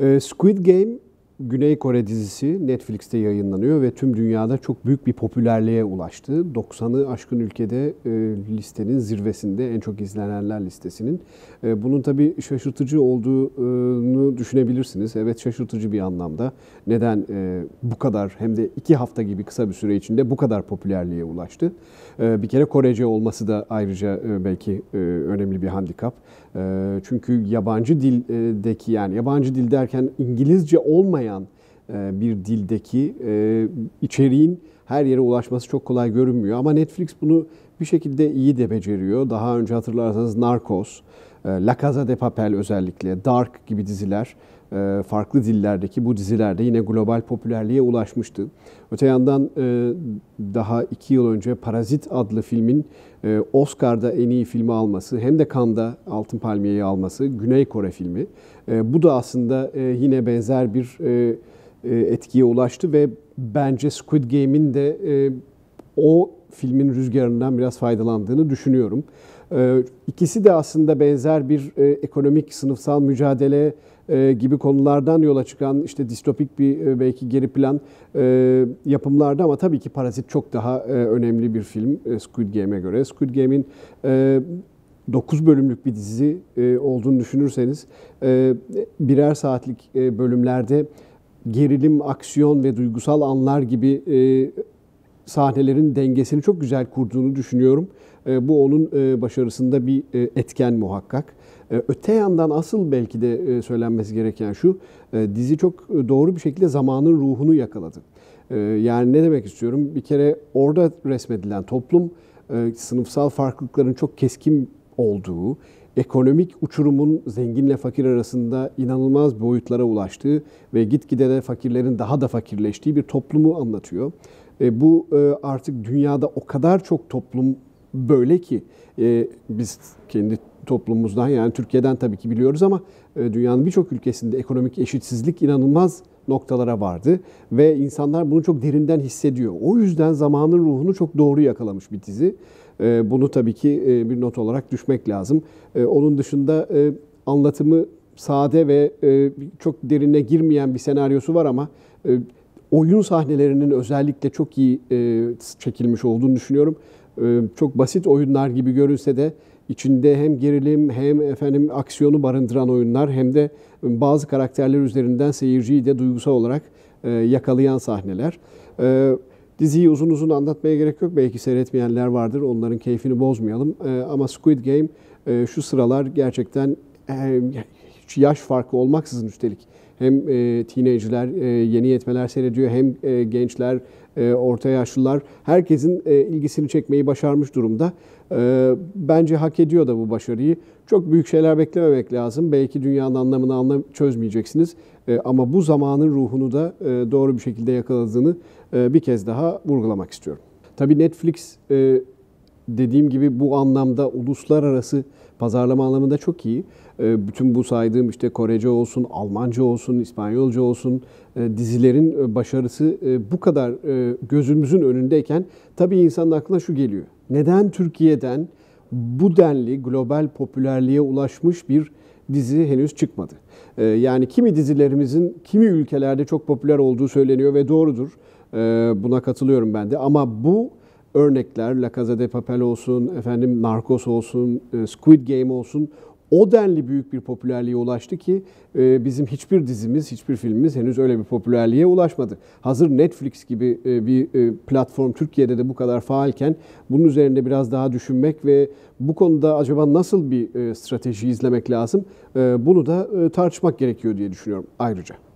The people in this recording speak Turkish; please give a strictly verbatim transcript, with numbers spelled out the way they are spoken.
Squid Game, Güney Kore dizisi Netflix'te yayınlanıyor ve tüm dünyada çok büyük bir popülerliğe ulaştı. doksanı aşkın ülkede e, listenin zirvesinde, en çok izlenenler listesinin. E, bunun tabii şaşırtıcı olduğunu düşünebilirsiniz. Evet, şaşırtıcı bir anlamda. Neden e, bu kadar, hem de iki hafta gibi kısa bir süre içinde bu kadar popülerliğe ulaştı? E, bir kere Korece olması da ayrıca e, belki e, önemli bir handikap. E, çünkü yabancı dildeki, yani yabancı dil derken İngilizce olmayan bir dildeki içeriğin her yere ulaşması çok kolay görünmüyor. Ama Netflix bunu bir şekilde iyi de beceriyor. Daha önce hatırlarsanız Narcos, La Casa de Papel özellikle, Dark gibi diziler, farklı dillerdeki bu dizilerde yine global popülerliğe ulaşmıştı. Öte yandan daha iki yıl önce Parazit adlı filmin Oscar'da en iyi filmi alması, hem de Cannes'da Altın Palmiye'yi alması, Güney Kore filmi. Bu da aslında yine benzer bir etkiye ulaştı ve bence Squid Game'in de o filmin rüzgarından biraz faydalandığını düşünüyorum. İkisi de aslında benzer bir ekonomik, sınıfsal mücadele gibi konulardan yola çıkan, işte distopik bir belki geri plan yapımlarda, ama tabii ki Parazit çok daha önemli bir film Squid Game'e göre. Squid Game'in dokuz bölümlük bir dizi olduğunu düşünürseniz, birer saatlik bölümlerde gerilim, aksiyon ve duygusal anlar gibi sahnelerin dengesini çok güzel kurduğunu düşünüyorum. Bu onun başarısında bir etken muhakkak. Öte yandan asıl belki de söylenmesi gereken şu, dizi çok doğru bir şekilde zamanın ruhunu yakaladı. Yani ne demek istiyorum? Bir kere orada resmedilen toplum, sınıfsal farklılıkların çok keskin olduğu, ekonomik uçurumun zenginle fakir arasında inanılmaz boyutlara ulaştığı ve gitgide de fakirlerin daha da fakirleştiği bir toplumu anlatıyor. E, bu e, artık dünyada o kadar çok toplum böyle ki e, biz kendi toplumumuzdan, yani Türkiye'den tabii ki biliyoruz, ama e, dünyanın birçok ülkesinde ekonomik eşitsizlik inanılmaz noktalara vardı ve insanlar bunu çok derinden hissediyor. O yüzden zamanın ruhunu çok doğru yakalamış bir dizi. Bunu tabii ki bir not olarak düşmek lazım. Onun dışında anlatımı sade ve çok derine girmeyen bir senaryosu var, ama oyun sahnelerinin özellikle çok iyi çekilmiş olduğunu düşünüyorum. Çok basit oyunlar gibi görünse de içinde hem gerilim hem efendim aksiyonu barındıran oyunlar, hem de bazı karakterler üzerinden seyirciyi de duygusal olarak yakalayan sahneler. Diziyi uzun uzun anlatmaya gerek yok. Belki seyretmeyenler vardır. Onların keyfini bozmayalım. Ama Squid Game şu sıralar gerçekten hiç yaş farkı olmaksızın, üstelik hem teenager'ler, yeni yetmeler seyrediyor, hem gençler, orta yaşlılar, herkesin ilgisini çekmeyi başarmış durumda. Bence hak ediyor da bu başarıyı. Çok büyük şeyler beklememek lazım. Belki dünyanın anlamını anlam çözmeyeceksiniz. Ama bu zamanın ruhunu da doğru bir şekilde yakaladığını bir kez daha vurgulamak istiyorum. Tabii Netflix, dediğim gibi, bu anlamda uluslararası pazarlama anlamında çok iyi. Bütün bu saydığım işte Korece olsun, Almanca olsun, İspanyolca olsun dizilerin başarısı bu kadar gözümüzün önündeyken tabii insanın aklına şu geliyor: neden Türkiye'den bu denli global popülerliğe ulaşmış bir dizi henüz çıkmadı? Yani kimi dizilerimizin kimi ülkelerde çok popüler olduğu söyleniyor ve doğrudur. Buna katılıyorum ben de, ama bu örnekler, La Casa de Papel olsun, efendim Narcos olsun, Squid Game olsun, o denli büyük bir popülerliğe ulaştı ki bizim hiçbir dizimiz, hiçbir filmimiz henüz öyle bir popülerliğe ulaşmadı. Hazır Netflix gibi bir platform Türkiye'de de bu kadar faalken, bunun üzerinde biraz daha düşünmek ve bu konuda acaba nasıl bir strateji izlemek lazım, bunu da tartışmak gerekiyor diye düşünüyorum ayrıca.